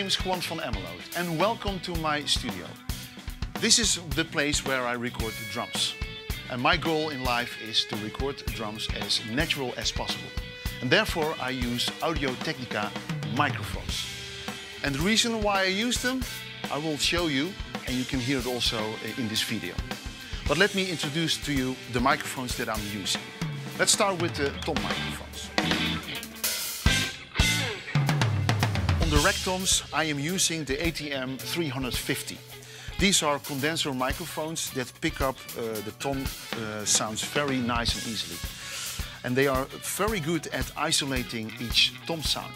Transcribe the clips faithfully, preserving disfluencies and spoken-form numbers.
name is Juan van Emmeloot and welcome to my studio. This is the place where I record the drums. And my goal in life is to record drums as natural as possible. And therefore I use Audio-Technica microphones. And the reason why I use them, I will show you, and you can hear it also in this video. But let me introduce to you the microphones that I'm using. Let's start with the tom microphones. On the rack toms, I am using the A T M three fifty. These are condenser microphones that pick up uh, the tom uh, sounds very nice and easily. And they are very good at isolating each tom sound.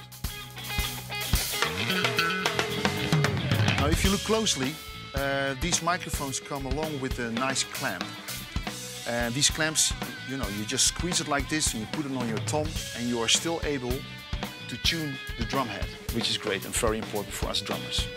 Now, if you look closely, uh, these microphones come along with a nice clamp. And these clamps, you know, you just squeeze it like this and you put it on your tom and you are still able to tune the drum head, which is great and very important for us drummers.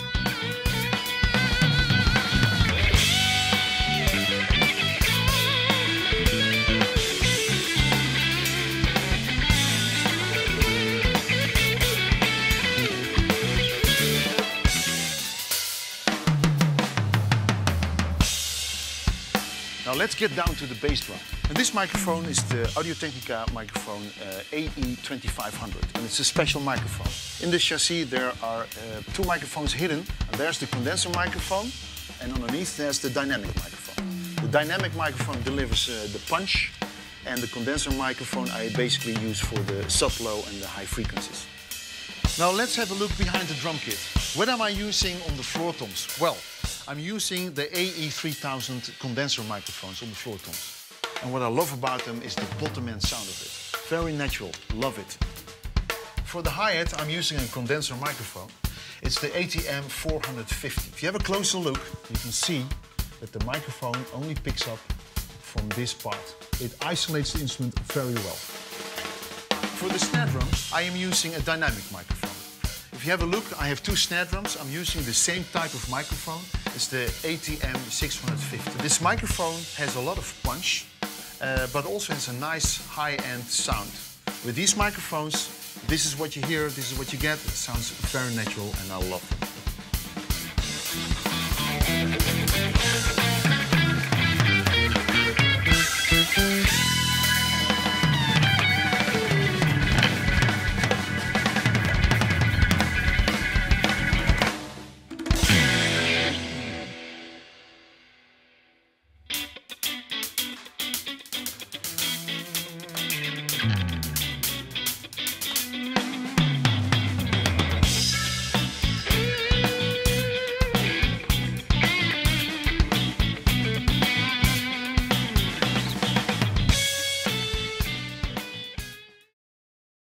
Now let's get down to the bass drum. And this microphone is the Audio-Technica microphone uh, A E twenty-five hundred, and it's a special microphone. In the chassis there are uh, two microphones hidden. And there's the condenser microphone, and underneath there's the dynamic microphone. The dynamic microphone delivers uh, the punch, and the condenser microphone I basically use for the sub-low and the high frequencies. Now let's have a look behind the drum kit. What am I using on the floor toms? Well, I'm using the A E three thousand condenser microphones on the floor toms. And what I love about them is the bottom end sound of it. Very natural, love it. For the hi-hat, I'm using a condenser microphone. It's the A T M four fifty. If you have a closer look, you can see that the microphone only picks up from this part. It isolates the instrument very well. For the snare drum, I am using a dynamic microphone. If you have a look, I have two snare drums. I'm using the same type of microphone. It's the A T M six fifty. This microphone has a lot of punch, uh, but also has a nice high-end sound. With these microphones, this is what you hear, this is what you get. It sounds very natural and I love them. Mm-hmm.